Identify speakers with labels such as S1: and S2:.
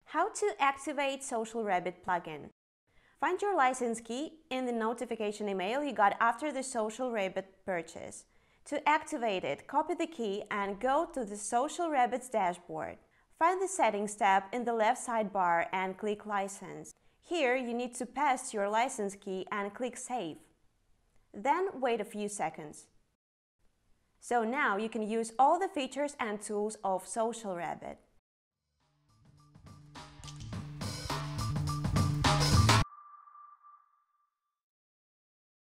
S1: How to activate Social Rabbit plugin. Find your license key in the notification email you got after the Social Rabbit purchase. To activate it, copy the key and go to the Social Rabbit's dashboard. Find the Settings tab in the left sidebar and click License. Here you need to paste your license key and click Save. Then wait a few seconds. So now you can use all the features and tools of Social Rabbit.